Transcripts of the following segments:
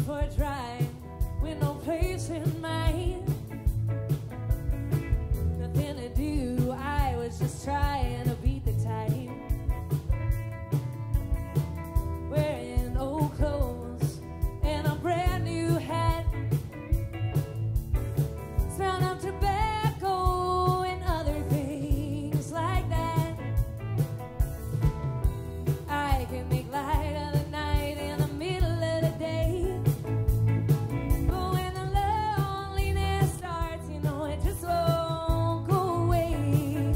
for a drive with no place in mind. Nothing to do, I was just trying to beat the time. Wearing old clothes and a brand new hat. Smell of tobacco and other things like that. I can make light of the night in the middle of the day. But when the loneliness starts, you know it just won't go away.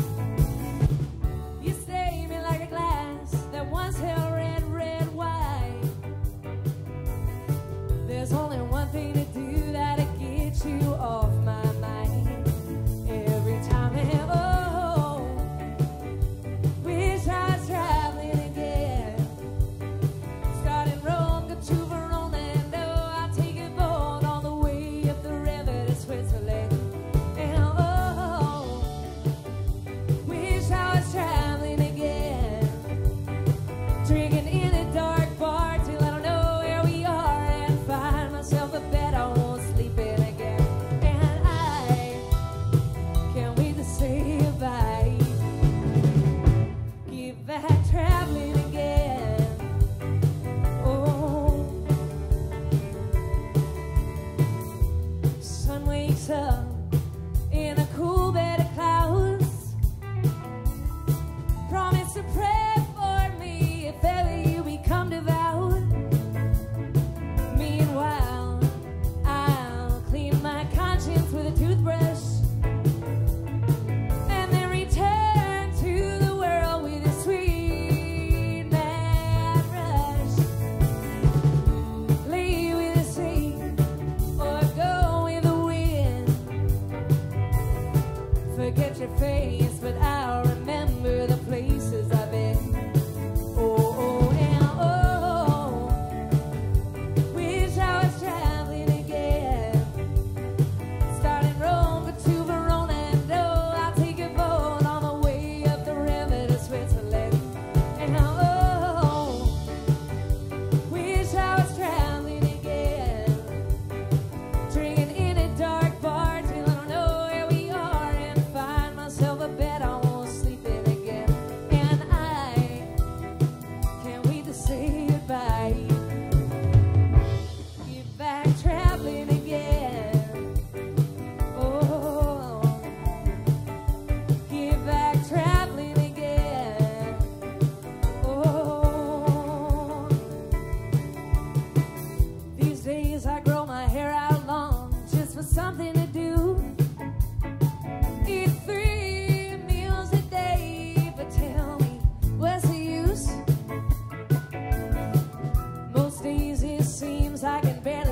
You save me like a glass that once held red, red wine. There's only one thing to do that'll get you off my mind. Every time I wish I was traveling again. Starting Rome, go to Verona, and I'll take it both all the way up the river to Switzerland. And wish I was traveling again. Drinking in a dark bar till I don't know where we are, and find myself a bed I won't sleep in again. And I can't wait to say goodbye. Get back traveling again. Oh, sun wakes up in a cool bed of clouds. Promise to pray for me if ever you become devout. Meanwhile, I'll clean my conscience with a toothbrush, and then return to the world with a sweet mad rush. Lay with the sea or go with the wind. Forget your face, but I'll remember the places I've been. Oh, oh, and wish I was traveling again. Starting Rome, go to Verona, and I'll take a boat on the way up the river to Switzerland. And wish I was traveling again. Drinking in a dark bar till I don't know where we are, and find myself a bed I won't sleep in again. And I can't wait to say goodbye. Get back traveling again. Oh, get back traveling again. Oh, these days I grow my hair out long just for something to do. Eat 3 meals a day, but tell me, what's the use? Most days it seems I can barely